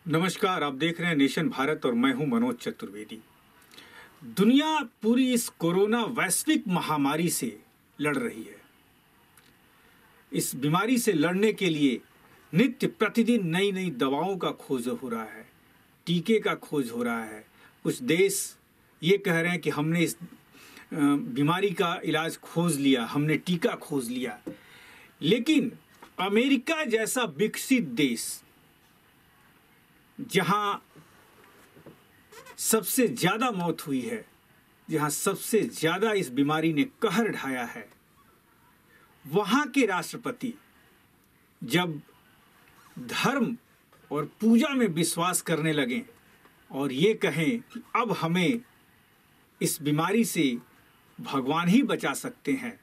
नमस्कार, आप देख रहे हैं नेशन भारत और मैं हूं मनोज चतुर्वेदी। दुनिया पूरी इस कोरोना वैश्विक महामारी से लड़ रही है। इस बीमारी से लड़ने के लिए नित्य प्रतिदिन नई नई दवाओं का खोज हो रहा है, टीके का खोज हो रहा है। कुछ देश ये कह रहे हैं कि हमने इस बीमारी का इलाज खोज लिया, हमने टीका खोज लिया। लेकिन अमेरिका जैसा विकसित देश, जहां सबसे ज्यादा मौत हुई है, जहां सबसे ज्यादा इस बीमारी ने कहर ढाया है, वहां के राष्ट्रपति जब धर्म और पूजा में विश्वास करने लगे और ये कहें कि अब हमें इस बीमारी से भगवान ही बचा सकते हैं,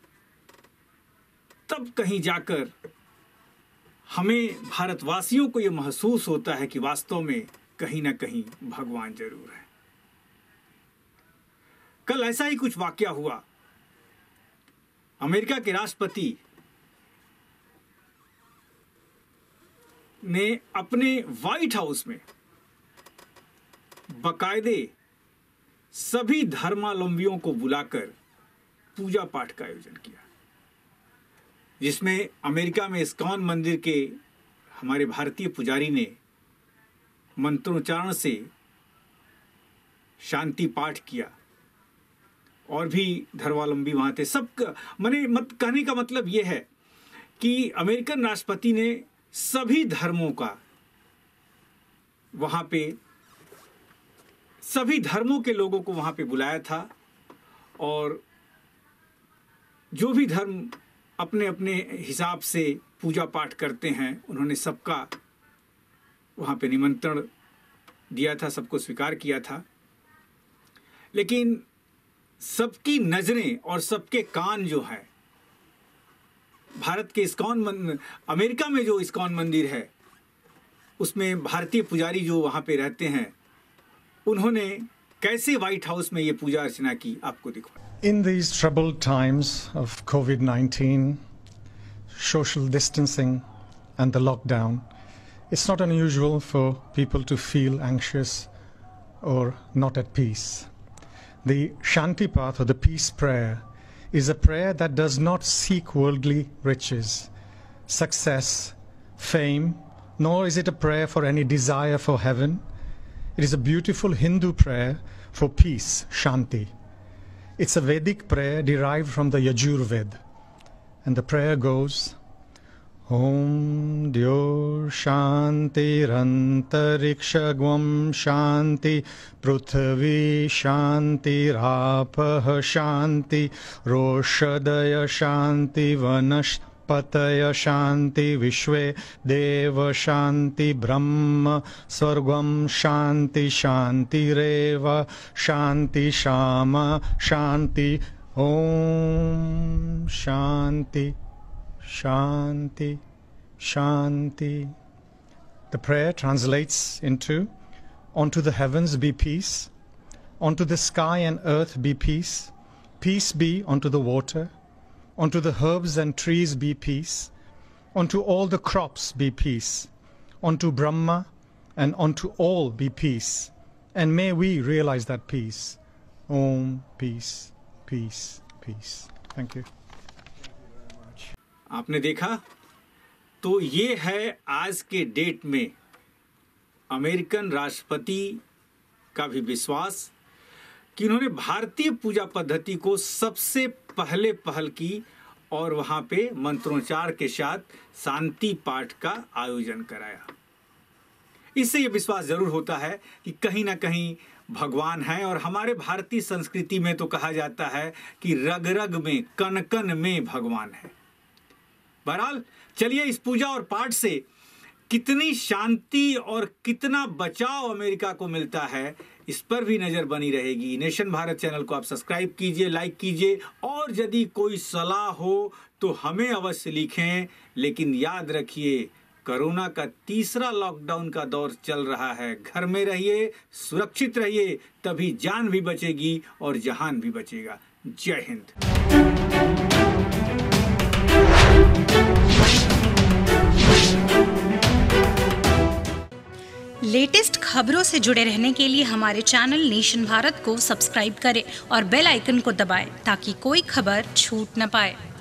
तब कहीं जाकर हमें भारतवासियों को ये महसूस होता है कि वास्तव में कहीं ना कहीं भगवान जरूर है। कल ऐसा ही कुछ वाकया हुआ। अमेरिका के राष्ट्रपति ने अपने व्हाइट हाउस में बाकायदे सभी धर्मावलंबियों को बुलाकर पूजा पाठ का आयोजन किया, जिसमें अमेरिका में इस्कॉन मंदिर के हमारे भारतीय पुजारी ने मंत्रोच्चारण से शांति पाठ किया और भी धर्मावलंबी वहां थे। सब कहने का मतलब यह है कि अमेरिकन राष्ट्रपति ने सभी धर्मों का वहां पे, सभी धर्मों के लोगों को वहां पे बुलाया था और जो भी धर्म अपने अपने हिसाब से पूजा पाठ करते हैं, उन्होंने सबका वहाँ पे निमंत्रण दिया था, सबको स्वीकार किया था। लेकिन सबकी नजरें और सबके कान जो है भारत के अमेरिका में जो इस्कॉन मंदिर है, उसमें भारतीय पुजारी जो वहाँ पे रहते हैं, उन्होंने कैसे व्हाइट हाउस में ये पूजा अर्चना की, आपको दिखाया। In these troubled times of COVID-19, social distancing and the lockdown, it's not unusual for people to feel anxious or not at peace. The Shanti Path, or the peace prayer, is a prayer that does not seek worldly riches, success, fame, nor is it a prayer for any desire for heaven. It is a beautiful Hindu prayer for peace, Shanti. It's a Vedic prayer derived from the Yajurved, and the prayer goes: Om Dyor Shanti Rantarikshagvam Shanti Prithvi Shanti Rapah Shanti Roshadaya Shanti Vanash Pataya Shanti Vishwe Deva Shanti Brahma Swargam Shanti Shanti Reva Shanti Shama Shanti Om Shanti Shanti Shanti. The prayer translates into: onto the heavens be peace, onto the sky and earth be peace, peace be unto the water, unto the herbs and trees be peace, unto all the crops be peace, unto Brahma and unto all be peace, and may we realize that peace. Om, peace, peace, peace. Thank you. आपने देखा, तो ये है आज के date में American राष्ट्रपति का भी विश्वास कि उन्होंने भारतीय पूजा पद्धति को सबसे पहले पहल की और वहां पे मंत्रोच्चार के साथ शांति पाठ का आयोजन कराया। इससे ये विश्वास जरूर होता है कि कहीं ना कहीं भगवान है, और हमारे भारतीय संस्कृति में तो कहा जाता है कि रग रग में, कण कण में भगवान है। बहरहाल चलिए, इस पूजा और पाठ से कितनी शांति और कितना बचाव अमेरिका को मिलता है, इस पर भी नजर बनी रहेगी। नेशन भारत चैनल को आप सब्सक्राइब कीजिए, लाइक कीजिए, और यदि कोई सलाह हो तो हमें अवश्य लिखें। लेकिन याद रखिए, कोरोना का तीसरा लॉकडाउन का दौर चल रहा है। घर में रहिए, सुरक्षित रहिए, तभी जान भी बचेगी और जहान भी बचेगा। जय हिंद। लेटेस्ट खबरों से जुड़े रहने के लिए हमारे चैनल नेशन भारत को सब्सक्राइब करें और बेल आइकन को दबाएं ताकि कोई खबर छूट न पाए।